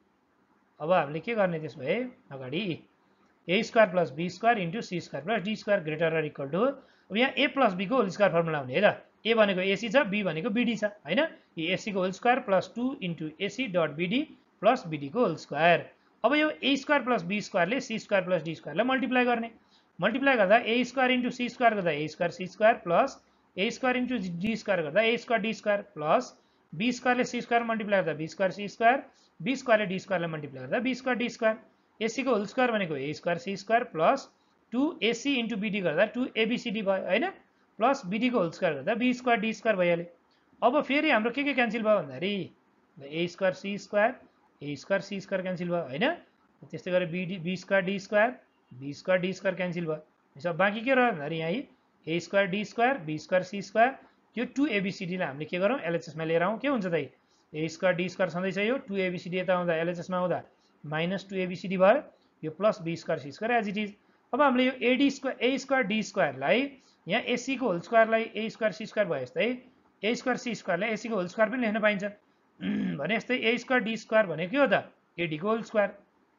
A: अब हामीले के गर्ने त्यसो भए अगाडि A square plus be square into C square plus D square greater or equal to अब यहाँ ए प्लस बीको होल स्क्वायर फर्मुला हुने है त। ए भनेको एसी छ, बी भनेको बीडी छ होइन। यो एसीको whole square plus two into AC dot BD plus बीडीको होल स्क्वायर। अब यो ए स्क्वायर प्लस बी स्क्वायरले सी स्क्वायर प्लस डी स्क्वायरलाई मल्टिप्लाई गर्ने। मल्टिप्लाई गर्दा A square into C square गर्दा A square C square plus A square into D square गर्दा A square D square plus B स्क्वायरले सी स्क्वायर मल्टिप्लाई गर्दा B square C square, B स्क्वायरले डी स्क्वायरलाई मल्टिप्लाई गर्दा बी स्क्वायर डी स्क्वायर। एसीको होल स्क्वायर भनेको A square C square plus two AC into BD गर्दा टू एबीसीडी भयो होइन, प्लस बीडीको होल स्क्वायर गर्दा बी स्क्वायर डी स्क्वायर भइहाल्यो। अब फेरि हाम्रो के के क्यान्सल भयो भन्दाखेरि A square C square A square C square cancel भयो होइन। त्यस्तै गरेर BD B square D square B square D square cancel भयो। यसो बाँकी के रह्यो भन्दाखेरि यहाँ A square D square B square C square त्यो टू एबीसीडीलाई हामीले के गरौँ एलएचएसमा लिएर आउँ। के हुन्छ त ए स्क्वायर डी स्क्वायर छँदैछ, यो टू एबीसीडी यता आउँदा एलएचएसमा आउँदा माइनस टू एबीसीडी भयो, यो plus be square C square as it is. अब हामीले यो AD square A square D स्क्वायरलाई यहाँ एसीको होल स्क्वायरलाई ए स्क्वायर सी स्क्वायर भयो जस्तै ए स्क्वायर सी स्क्वायरलाई एसीको होल स्क्वायर पनि लेख्न पाइन्छ भने जस्तै ए स्क्वायर डी स्क्वायर भनेको के हो त एडीको whole square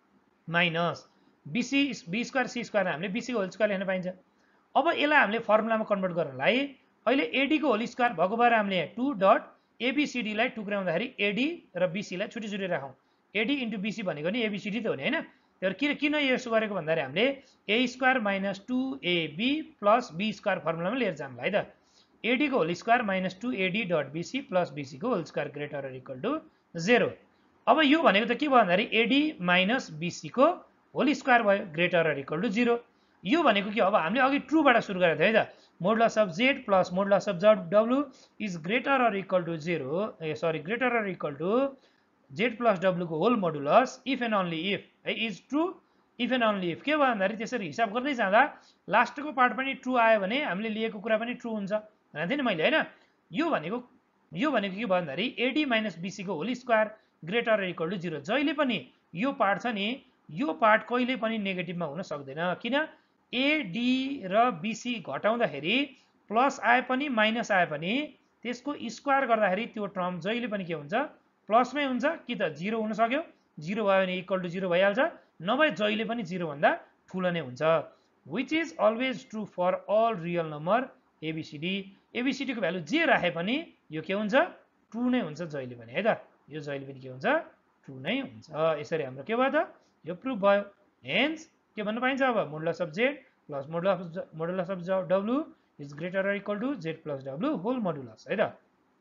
A: minus BC B square C square हामीले बीसीको होल स्क्वायर लेख्न पाइन्छ। अब यसलाई हामीले फर्मुलामा कन्भर्ट गर्नलाई अहिले एडीको होल स्क्वायर भएको भएर हामीले टू डट एबीसीडीलाई टुक्राउँदाखेरि एडी र बीसीलाई छुट्टी छुट्टी राखौँ। एडी इन्टु बीसी भनेको नि एबीसीडी त हो नि होइन। तर किन किन यसो गरेको भन्दाखेरि हामीले A square minus two AB plus be square फर्मुलामा लिएर जानुलाई त। एडीको whole square minus two AD dot BC plus बीसीको whole square greater or equal to zero. अब यो भनेको त के भयो भन्दाखेरि एडी माइनस बीसीको होल स्क्वायर भयो greater or equal to zero. यो भनेको के अब हामीले अघि ट्रुबाट सुरु गरेको थियो है त। Modulus of Z plus modulus of W is greater or equal to zero uh sorry greater or equal to Z plus डब्लुको whole modulus if and only if है is true if and only if. के भयो भन्दाखेरि त्यसरी हिसाब गर्दै जाँदा लास्टको पार्ट पनि ट्रु आयो भने हामीले लिएको कुरा पनि ट्रु हुन्छ भनेको थिएँ नि मैले होइन। यो भनेको यो भनेको के भयो भन्दाखेरि एडी माइनस बीसीको whole square greater or equal to zero. जहिले पनि यो पार्ट छ नि यो पार्ट कहिले पनि नेगेटिभमा हुन सक्दैन, किन एडी र बीसी घटाउँदाखेरि प्लस आए पनि माइनस आए पनि त्यसको स्क्वायर गर्दाखेरि त्यो टर्म जहिले पनि के हुन्छ प्लसमै हुन्छ कि त जिरो हुन सक्यो। जिरो भयो भने इक्वल टु जिरो भइहाल्छ, नभए जहिले पनि जिरोभन्दा ठुलो नै हुन्छ। Which is always true for all real number ABCD. एबीसीडीको भ्यालु जे राखे पनि यो के हुन्छ ट्रु नै हुन्छ जहिले पनि है त। यो जहिले पनि के हुन्छ ट्रु नै हुन्छ। यसरी हाम्रो के भयो त यो प्रुफ भयो। हेन्स के भन्न पाइन्छ अब modulus of Z plus modulus modulus of W is greater or equal to Z plus W whole modulus है त।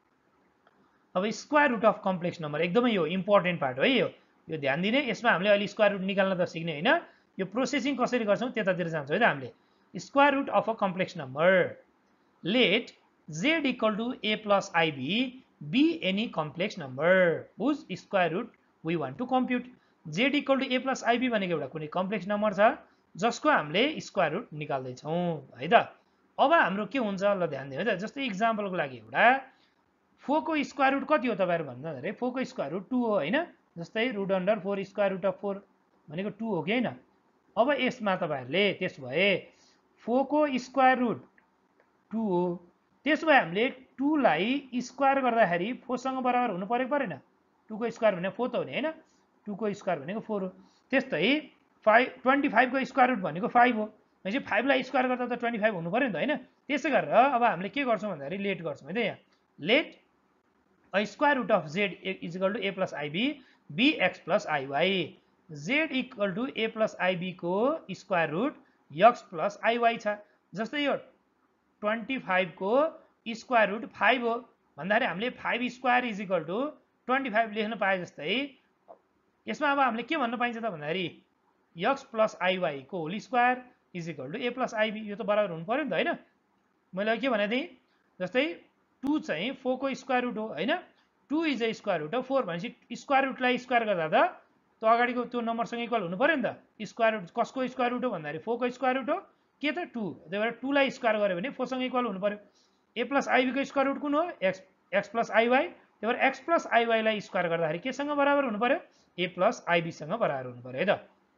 A: अब square root of complex number एकदमै यो इम्पोर्टेन्ट पार्ट है। यो यो ध्यान दिने, यसमा हामीले अहिले स्क्वायर रुट निकाल्न त सिक्ने होइन, यो प्रोसेसिङ कसरी गर्छौँ त्यतातिर जान्छौँ है त हामीले। Square root of a complex number let Z equal to A plus IB B any complex number whose square root we want to compute. Z equal to A plus IB भनेको एउटा कुनै कम्प्लेक्स नम्बर छ जसको हामीले स्क्वायर रुट निकाल्दैछौँ है त। अब हाम्रो के हुन्छ ल ध्यान दिनु है त। जस्तै इक्जाम्पलको लागि एउटा फोरको स्क्वायर रुट कति हो तपाईँहरू भन्दाखेरि फोरको स्क्वायर रुट टू हो होइन। जस्तै root under four square root of four भनेको टू हो कि होइन। अब यसमा तपाईँहरूले त्यसो भए फोरको स्क्वायर रुट टू हो, त्यसो भए हामीले टूलाई स्क्वायर गर्दाखेरि फोरसँग बराबर हुनु परेको परेन। टूको स्क्वायर भनेको फोर त हो नि होइन, टूको स्क्वायर भनेको फोर हो। त्यस्तै फाइभ ट्वेन्टी फाइभको स्क्वायर रुट भनेको फाइभ हो भनेपछि फाइभलाई स्क्वायर गर्दा त ट्वेन्टी फाइभ हुनु पऱ्यो नि त होइन। त्यसै गरेर अब हामीले के गर्छौँ भन्दाखेरि लेट गर्छौँ है त। यहाँ let a square root of Z is equal to A plus IB B X plus IY. Z equal to A plus आइबीको square root X plus IY छ। जस्तै यो ट्वेन्टी फाइभको स्क्वायर रुट फाइभ हो भन्दाखेरि हामीले five square is equal to twenty five लेख्न पाए जस्तै यसमा अब हामीले के भन्न पाइन्छ त भन्दाखेरि एक्स प्लस आइवाईको whole square is equal to A plus IB. यो त बराबर हुनु पऱ्यो नि त होइन। मैले के भनेको थिएँ जस्तै टू चाहिँ फोरको स्क्वायर रुट हो होइन। Two is a square root हो फोर भनेपछि स्क्वायर रुटलाई स्क्वायर गर्दा त त्यो अगाडिको त्यो नम्बरसँग इक्वल हुनु पऱ्यो नि त। स्क्वायर रुट कसको स्क्वायर रुट हो भन्दाखेरि फोरको स्क्वायर रुट हो के त टू, त्यही भएर टूलाई स्क्वायर गऱ्यो भने फोरसँग इक्वल हुनु पऱ्यो। ए प्लस आइबीको स्क्वायर रुट कुन हो एक्स एक्स प्लस आइवाई, त्यही भएर एक्स प्लस आइवाईलाई स्क्वायर गर्दाखेरि केसँग बराबर हुनु पऱ्यो ए प्लस आइबीसँग बराबर हुनु पऱ्यो है त।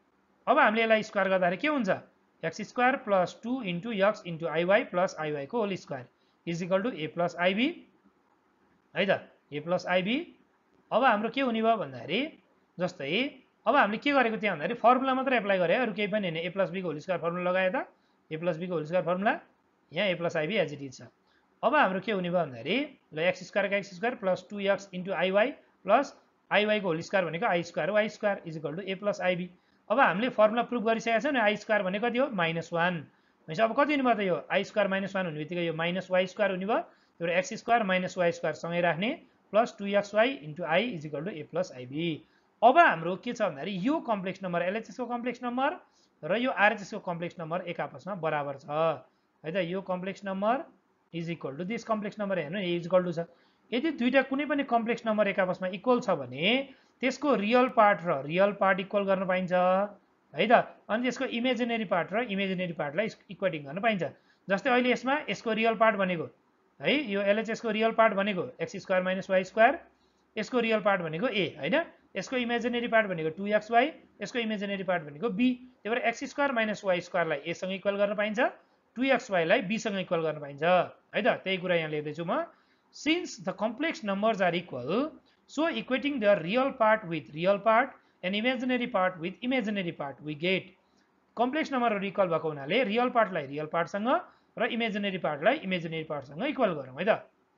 A: अब हामीले यसलाई स्क्वायर गर्दाखेरि के हुन्छ X square plus two into X into IY plus आइवाईको whole square is equal to A plus IB है त ए प्लस आइबी। अब हाम्रो के हुने भयो भन्दाखेरि जस्तै अब हामीले के गरेको त्यहाँ भन्दाखेरि फर्मुला मात्रै एप्लाई गरे अरू केही पनि होइन ए प्लस बीको होल स्क्वायर फर्मुला लगाए त ए प्लस बीको होल स्क्वायर फर्मुला यहाँ A plus IB as it is छ। अब हाम्रो के हुने भयो भन्दाखेरि ल एक्स स्क्वायरको X square plus two X into IY plus आइवाईको होल स्क्वायर भनेको I square Y square is equal to A plus IB. अब हामीले फर्मुला प्रुभ गरिसकेका छौँ नि आई स्क्वायर भनेको कति हो माइनस वान भनेपछि अब कति हुने भयो त यो आई स्क्वायर माइनस वान हुने बित्तिकै यो माइनस वाई स्क्वायर हुने भयो त्यो X square minus Y square सँगै राख्ने plus two x Y into I is equal to A plus IB. अब हाम्रो के छ भन्दाखेरि यो कम्प्लेक्स नम्बर एलएचएसको कम्प्लेक्स नम्बर र यो आरएचएसको कम्प्लेक्स नम्बर एक आपसमा बराबर छ है त। यो complex number is equal to this complex number हेर्नु इज इक्वल टु छ। यदि दुईटा कुनै पनि कम्प्लेक्स नम्बर एक आपसमा इक्वल छ भने त्यसको रियल पार्ट र रियल पार्ट इक्वल गर्न पाइन्छ है त। अनि त्यसको इमेजिनेरी पार्ट र इमेजिनेरी पार्टलाई इक्वेटिङ गर्न पाइन्छ। जस्तै अहिले यसमा यसको रियल पार्ट भनेको है यो एलएचएसको रियल पार्ट भनेको x square minus Y square यसको रियल पार्ट भनेको ए होइन यसको इमेजिनेरी पार्ट भनेको टू एक्स वाई यसको इमेजिनेरी पार्ट भनेको बी। त्यही भएर एक्स स्क्वायर माइनस वाई स्क्वायरलाई एसँग इक्वल गर्न पाइन्छ टू एक्स वाईलाई बीसँग इक्वल गर्न पाइन्छ है त। त्यही कुरा यहाँ लेख्दैछु म since the complex numbers are equal so equating the real part with real part and imaginary part with imaginary part we get complex नम्बरहरू इक्वल भएको हुनाले रियल पार्टलाई रियल पार्टसँग र इमेजिनेरी पार्टलाई इमेजिनेरी पार्टसँग इक्वल गरौँ है त।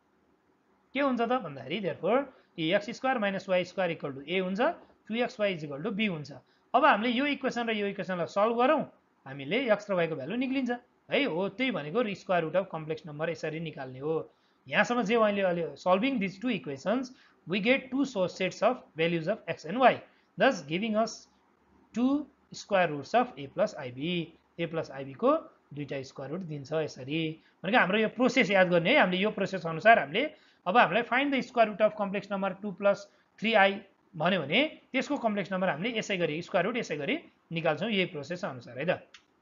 A: के हुन्छ त भन्दाखेरि therefore x square minus Y square equal to a हुन्छ two x y is equal to b हुन्छ। अब हामीले यो इक्वेसन र यो इक्वेसनलाई सल्भ गरौँ हामीले एक्स र वाईको भ्यालु निक्लिन्छ है हो त्यही भनेको square root of complex number यसरी निकाल्ने हो। यहाँसम्म जे अहिले अहिले solving this two equations we get two source sets of values of x and y thus giving us two square roots of a plus ib a plus ib को दुईटा स्क्वायर रुट दिन्छ यसरी भनेको हाम्रो यो प्रोसेस याद गर्ने है हामीले यो प्रोसेस अनुसार हामीले अब हामीलाई find the square root of complex number two plus three i भन्यो भने त्यसको कम्प्लेक्स नम्बर हामीले यसै गरी स्क्वायर रुट यसै गरी निकाल्छौँ यही प्रोसेस अनुसार है त।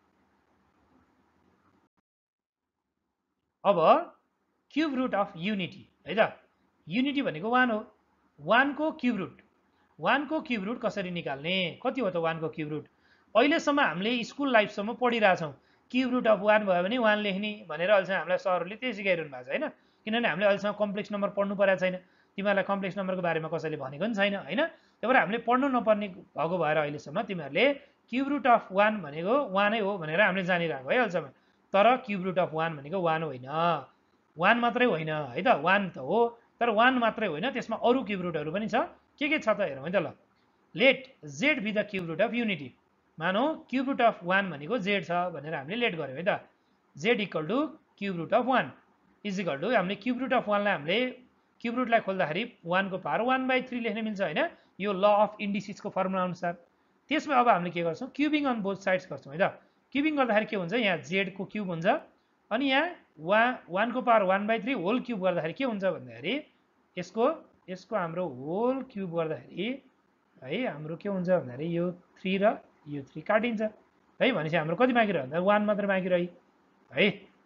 A: अब क्युब रुट अफ युनिटी है त युनिटी भनेको वान हो वान को क्युब रुट वान को क्युब रुट कसरी निकाल्ने कति हो त वान को क्युब रुट अहिलेसम्म हामीले स्कुल लाइफसम्म पढिरहेछौँ क्युब रुट अफ वान भयो भने वान लेख्ने भनेर अहिलेसम्म हामीलाई सरहरूले त्यही सिकाइरहनु भएको छ होइन किनभने हामीले अहिलेसम्म कम्प्लेक्स नम्बर पढ्नु परेको छैन तिमीहरूलाई कम्प्लेक्स नम्बरको बारेमा कसैले भनेको पनि छैन होइन त्यही भएर हामीले पढ्नु नपर्ने भएको भएर अहिलेसम्म तिमीहरूले क्युब रुट अफ वान भनेको वानै हो भनेर हामीले जानिरहेको है अहिलेसम्म तर क्युब रुट अफ वान भनेको वान होइन वान मात्रै होइन है त वान त हो तर वान मात्रै होइन त्यसमा अरू क्युब रुटहरू पनि छ के के छ त हेरौँ है त ल let Z be the cube root of unity मानौ क्युब रुट अफ वान भनेको जेड छ भनेर हामीले लेट गर्यौँ है त Z equal to cube root of one is equal to हामीले क्युब रुट अफ वानलाई हामीले क्युब रुटलाई खोल्दाखेरि वानको पावर वान बाई थ्री लेख्न मिल्छ होइन यो ल अफ इन्डिसिसको फर्मुला अनुसार। त्यसमा अब हामीले के गर्छौँ क्युबिङ अन बोथ साइड्स गर्छौँ है त क्युबिङ गर्दाखेरि के हुन्छ यहाँ जेडको क्युब हुन्छ अनि यहाँ वा वानको power one by three whole cube गर्दाखेरि के हुन्छ भन्दाखेरि यसको यसको हाम्रो होल क्युब गर्दाखेरि है हाम्रो के हुन्छ भन्दाखेरि यो थ्री र यो थ्री काटिन्छ है भनेपछि हाम्रो कति बाँकी रह्यो भन्दा वान मात्रै बाँकी रह्यो है।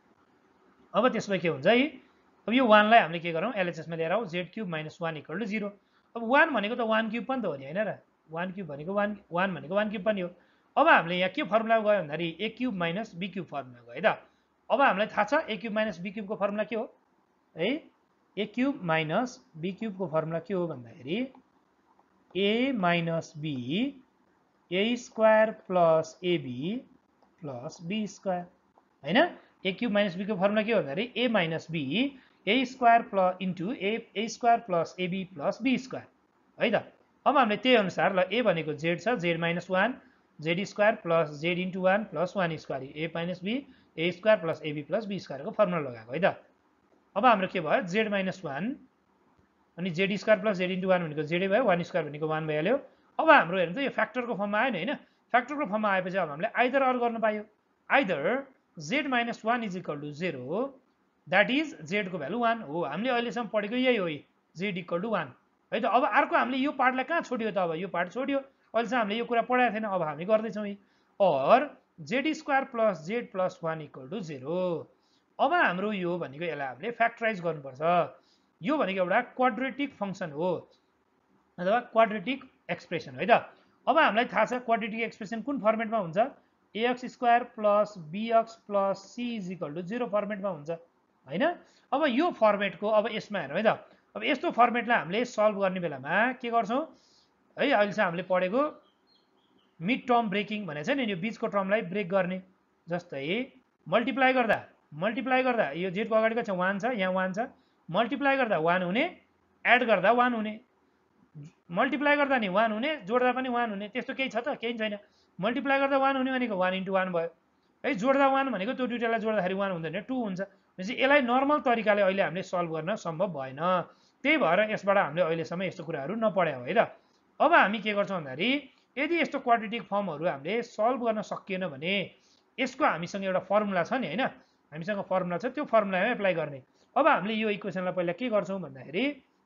A: अब त्यसमा के हुन्छ है अब यो वानलाई हामीले के गरौँ एलएचएसमा लिएर आऊ z cube minus one equal to zero. अब वान भनेको त वान क्युब पनि त हो नि होइन र वान क्युब भनेको वान वान भनेको वान क्युब पनि हो। अब हामीले यहाँ के फर्मुला गयो भन्दाखेरि a cube minus b cube formula गयो है त। अब हामीलाई थाहा छ ए क्युब माइनस बी क्युबको फर्मुला के हो है ए क्युब माइनस बी क्युबको फर्मुला के हो भन्दाखेरि a minus be A square plus AB plus be square होइन ए क्युब माइनस बीको फर्मुला के हो भन्दाखेरि a minus be A square plus into a a square plus AB plus be square है त। अब हामीले त्यही अनुसार ल ए भनेको जेड छ Z minus one Z square plus Z into one plus one square A minus be A square plus AB plus B स्क्वायरको फर्मुला लगाएको है त। अब हाम्रो के भयो जेड माइनस वान अनि Z square plus Z into one भनेको जेडै भयो वान स्क्वायर भनेको वान भइहाल्यो। अब हाम्रो हेर्नु त यो फ्याक्टरको फर्ममा आयो नि होइन फ्याक्टरको फर्ममा आएपछि अब हामीले आइदर अर गर्न पायो either z minus one is equal to zero that is जेडको भ्यालु वान हो हामीले अहिलेसम्म पढेको यही हो जेड इक्वल टु वान है त। अब अर्को हामीले यो पार्टलाई कहाँ छोड्यो त अब यो पार्ट छोड्यो अहिलेसम्म हामीले यो कुरा पढाएको थिएन अब हामी गर्दैछौँ यी or z square plus z plus one equal to zero. अब हाम्रो यो भनेको यसलाई हामीले फ्याक्टराइज गर्नुपर्छ यो भनेको एउटा क्वाड्रेटिक फङ्सन हो अथवा क्वाड्रेटिक एक्सप्रेसन है त अब हामीलाई थाहा छ क्वाड्रेटिक एक्सप्रेसन कुन फर्मेटमा हुन्छ, ax square plus bx plus c is equal to zero फर्मेटमा हुन्छ हैन। अब यो फर्मेटको अब यसमा हेरौँ है त। अब यस्तो फर्मेटलाई हामीले सल्भ गर्ने बेलामा के गर्छौँ है, अहिलेसम्म हामीले पढेको मिड टर्म ब्रेकिङ भनेको छ नि, यो बिचको टर्मलाई ब्रेक गर्ने। जस्तै मल्टिप्लाई गर्दा मल्टिप्लाई गर्दा यो जेडको अगाडिको छ वान छ, यहाँ वान छ, मल्टिप्लाई गर्दा वान हुने, एड गर्दा वान हुने, मल्टिप्लाई गर्दा नि वान हुने, जोड्दा पनि वान हुने, त्यस्तो केही छ त? केही छैन। मल्टिप्लाई गर्दा वान हुने भनेको वान इन्टु वान भयो है, जोड्दा वान भनेको त्यो दुइटालाई जोड्दाखेरि वान हुँदैन, टू हुन्छ। भनेपछि यसलाई नर्मल तरिकाले अहिले हामीले सल्भ गर्न सम्भव भएन, त्यही भएर यसबाट हामीले अहिलेसम्म यस्तो कुराहरू नपढ्या हो है त। अब हामी के गर्छौँ भन्दाखेरि यदि यस्तो क्वाड्रेटिक फर्महरू हामीले सल्भ गर्न सकिएन भने यसको हामीसँग एउटा फर्मुला छ नि हैन, हामीसँग फर्मुला छ, त्यो फर्मुलामै एप्लाई गर्ने। अब हामीले यो इक्वेसनलाई पहिला के गर्छौँ भन्दाखेरि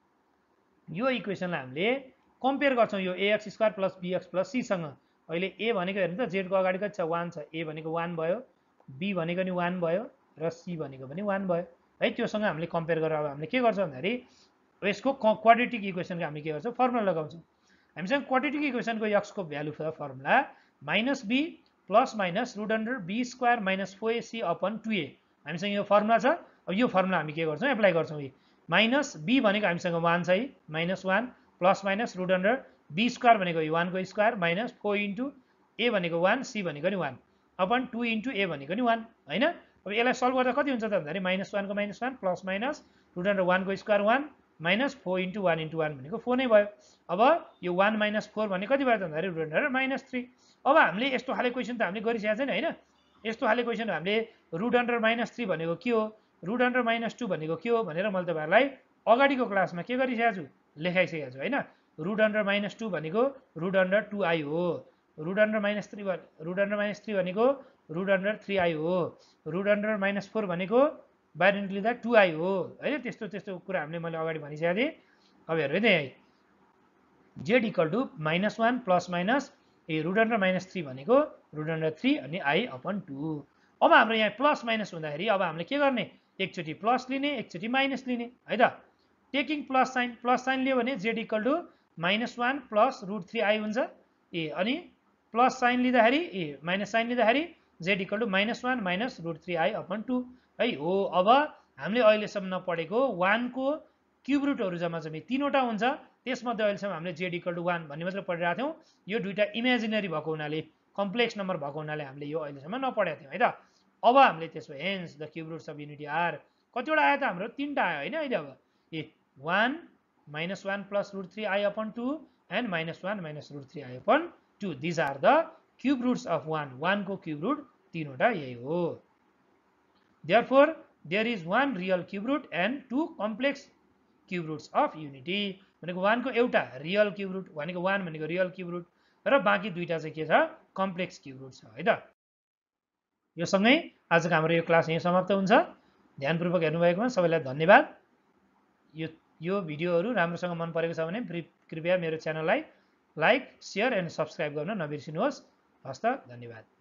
A: यो इक्वेसनलाई हामीले कम्पेयर गर्छौँ यो ax square plus bx plus c सँग। अहिले a भनेको हेर्नु त जेडको अगाडि कति छ वान छ, a भनेको वान भयो, b भनेको नि वान भयो र c भनेको पनि वान भयो है। त्योसँग हामीले कम्पेयर गरेर अब हामीले के गर्छौँ भन्दाखेरि यसको क्वाड्रेटिक इक्वेसनको हामीले के गर्छौँ फर्मुला लगाउँछौँ। हामीसँग क्वाड्रेटिक इक्वेसनको x को value formula minus b plus minus root under b square minus four ac upon two a, हामीसँग यो फर्मुला छ। अब यो फर्मुला हामी के गर्छौँ एप्लाई गर्छौँ। माइनस b भनेको हामीसँग वान छ है, minus one plus minus root under b square भनेको यो वानको square minus four into a भनेको वान, c भनेको नि one, upon two into a भनेको नि वान हैन। अब यसलाई सल्भ गर्दा कति हुन्छ त भन्दाखेरि माइनस वानको minus one plus minus root under वानको square one minus four into one into one भनेको फोर नै भयो। अब यो वान माइनस फोर भने कति भयो त भन्दाखेरि रुट अन्डर माइनस थ्री। अब हामीले यस्तो खाले क्वेसन त हामीले गरिसकेको छैन होइन, यस्तो खाले क्वेसन हामीले रुट अन्डर माइनस थ्री भनेको के हो, रुट अन्डर माइनस टू भनेको के हो भनेर मैले तपाईँहरूलाई अगाडिको क्लासमा के गरिसकेको छु, लेखाइसकेको छु होइन। रुट अन्डर माइनस टू भनेको रुट अन्डर टू आई हो, root under minus three root under minus three भनेको रुट अन्डर थ्री आई हो, रुट अन्डर माइनस फोर भनेको बाहिर लिँदा टू आई हो है। त्यस्तो त्यस्तो कुरा हामीले मैले अगाडि भनिसकेको थिएँ। अब हेर्नु है z equal to minus one plus minus ए रुट अन्डर माइनस थ्री भनेको रुट अन्डर थ्री अनि आई अपन टू। अब हाम्रो यहाँ प्लस माइनस हुँदाखेरि अब हामीले के गर्ने, एकचोटि प्लस लिने एकचोटि माइनस लिने है त। Taking plus sign, plus sign लियो भने z equal to minus one plus root three i हुन्छ ए, अनि प्लस साइन लिँदाखेरि ए माइनस साइन लिँदाखेरि z equal to minus one minus root three i upon two है हो। अब हामीले अहिलेसम्म नपढेको वानको क्युब रुटहरू जम्मा जम्मी तिनवटा हुन्छ, त्यसमध्ये अहिलेसम्म हामीले जेड इक्वल टू वान भन्ने मात्र पढिरहेको थियौँ। यो दुइटा इमेजिनरी भएको हुनाले कम्प्लेक्स नम्बर भएको हुनाले हामीले यो अहिलेसम्म नपढेको थियौँ है त। अब हामीले त्यसो hence the cube roots of unity are कतिवटा आयो त हाम्रो, तिनवटा आयो होइन अहिले। अब ए one minus one plus root three i upon two and minus one minus root three i upon two, these are the cube roots of one, वानको क्युब रुट तिनवटा यही हो। Therefore there is one real cube root and two complex cube roots of unity भनेको वानको एउटा रियल क्युब रुट भनेको वान भनेको रियल क्युब रुट र बाँकी दुईटा चाहिँ के छ कम्प्लेक्स क्युब रुट छ है त। यो सँगै आजको हाम्रो यो क्लास यहीँ समाप्त हुन्छ। ध्यानपूर्वक हेर्नुभएकोमा सबैलाई धन्यवाद। यो यो भिडियोहरू राम्रोसँग मन परेको छ भने कृपया मेरो च्यानललाई लाइक, सेयर एन्ड सब्सक्राइब गर्न नबिर्सिनुहोस्। हस्त, धन्यवाद।